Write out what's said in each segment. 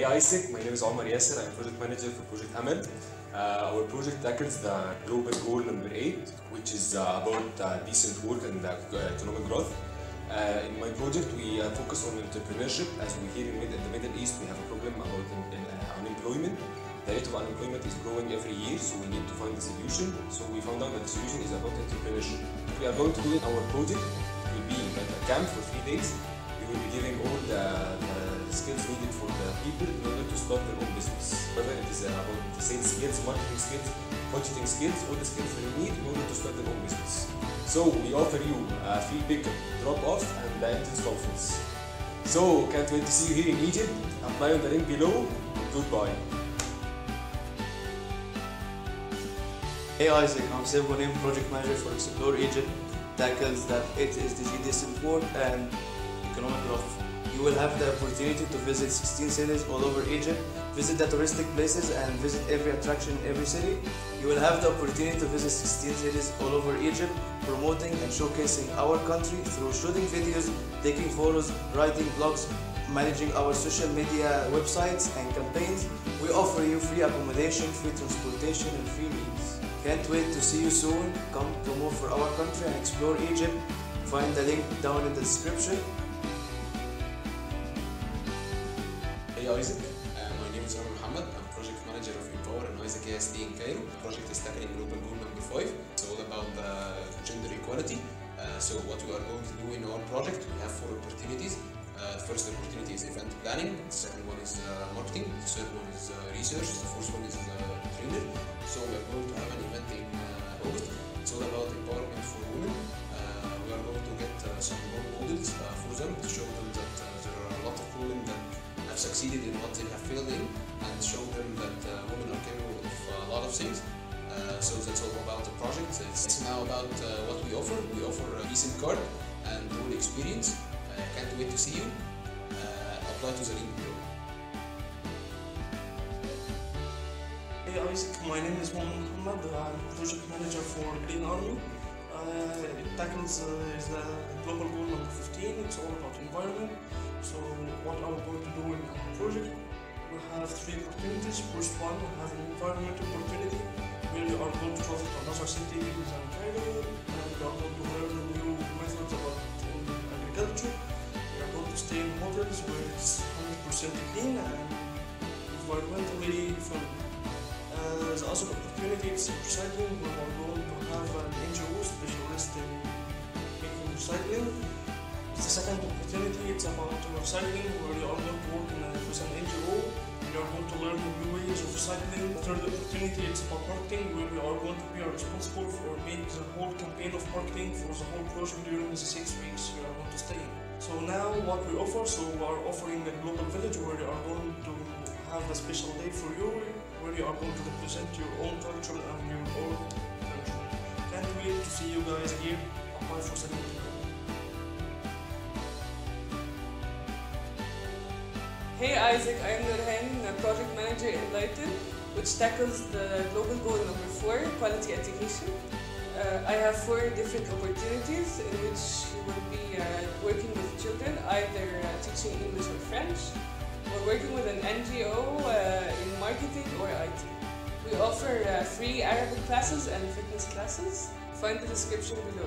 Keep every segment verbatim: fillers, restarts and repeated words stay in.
Hey AIESEC, my name is Omar Yasser. I'm project manager for Project Amal. Uh, our project tackles the global goal number eight, which is uh, about uh, decent work and uh, economic growth. Uh, in my project, we uh, focus on entrepreneurship. As we hear in, mid in the Middle East, we have a problem about in, in, uh, unemployment. The rate of unemployment is growing every year, so we need to find a solution. So we found out that the solution is about entrepreneurship. What we are going to do in our project will be like a camp for three days. We will be giving all the, the skills needed for the people in order to start their own business. Whether it is about sales skills, marketing skills, budgeting skills, all the skills they need in order to start their own business. So we offer you a free pickup, drop-off, and the entrance conference. So can't wait to see you here in Egypt. Apply on the link below. Goodbye. Hey AIESEC, I'm Sebonim, project manager for Explore Egypt. Tackles that it is the decent work and economic growth. You will have the opportunity to visit sixteen cities all over Egypt, visit the touristic places and visit every attraction in every city. You will have the opportunity to visit sixteen cities all over Egypt, promoting and showcasing our country through shooting videos, taking photos, writing blogs, managing our social media websites and campaigns. We offer you free accommodation, free transportation and free meals. Can't wait to see you soon. Come promote for our country and explore Egypt. Find the link down in the description. Hey AIESEC, uh, my name is Omar Mohammed. I'm project manager of Empower and AIESEC A S D in Cairo. The project is tackling global goal number five. It's all about uh, gender equality. Uh, so what we are going to do in our project, we have four opportunities. Uh, the first opportunity is event planning. The second one is uh, marketing. The third one is uh, research. The fourth one is uh, trainer. So we are going to have an event in uh, August. It's all about empowerment for women. Uh, we are going to get uh, some role models uh, for them to show them that uh, there are a lot of women that have succeeded in what they have failed in, and show them that uh, women are capable of uh, a lot of things. Uh, so that's all about the project. It's, it's now about uh, what we offer. We offer a decent card and role experience. Uh, can't wait to see you. Uh, apply to the link below. Hey AIESEC, my name is Mohammed. I'm project manager for Green Army. Uh, it tackles uh, is the global goal number fifteen. It's all about environment. So what are we going to do in our project? We have three opportunities. First one, we have an environmental opportunity where we are going to travel to another city in Cairo, and we are going to learn new methods about agriculture. We are going to stay in hotels where it's one hundred percent clean and environmentally friendly. Uh, the other opportunity is recycling. We are going to have an N G O specialist in making recycling. The second opportunity is about recycling, where you are going to work in a, with an N G O. You are going to learn new ways of recycling. The third opportunity is about marketing, where we are going to be responsible for making the whole campaign of marketing for the whole project during the six weeks you are going to stay in. So now what we offer, so we are offering a global village where you are going to have a special day for you, where you are going to represent your own culture and your own country. Can't wait to see you guys here. Apply for the link. Hey AIESEC, I am Nurhan, a project manager in Lighten, which tackles the global goal number four, quality education. Uh, I have four different opportunities in which you will be uh, working with children, either uh, teaching English or French, or working with an N G O uh, in marketing or I T. We offer uh, free Arabic classes and fitness classes. Find the description below.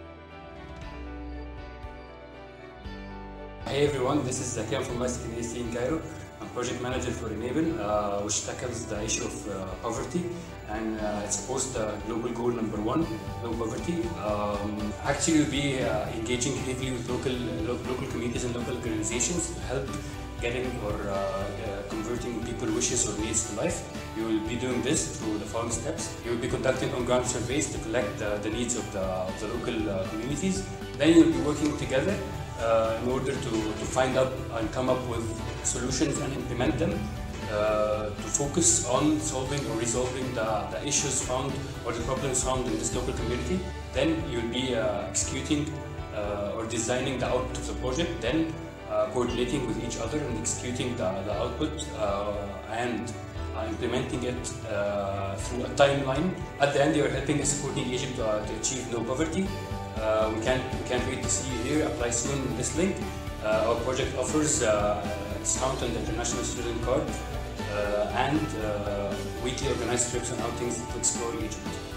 Hey everyone, this is Zakian from AIESEC A S D in Cairo. I'm project manager for Enable, uh, which tackles the issue of uh, poverty, and uh, it's supposed uh, global goal number one, low poverty. Um, actually, we'll be uh, engaging heavily with local, lo local communities and local organizations to help getting or uh, uh, converting people's wishes or needs to life. You will be doing this through the following steps. You will be conducting on-ground surveys to collect uh, the needs of the, of the local uh, communities. Then you will be working together uh, in order to, to find out and come up with solutions and implement them uh, to focus on solving or resolving the, the issues found or the problems found in this local community. Then you will be uh, executing uh, or designing the output of the project. Then Uh, coordinating with each other and executing the, the output uh, and uh, implementing it uh, through a timeline. At the end, you are helping and supporting Egypt to, uh, to achieve no poverty. Uh, we, can't, we can't wait to see you here. Apply soon in this link. Uh, our project offers uh, discount on the international student card, uh, and uh, weekly organized trips and outings to explore Egypt.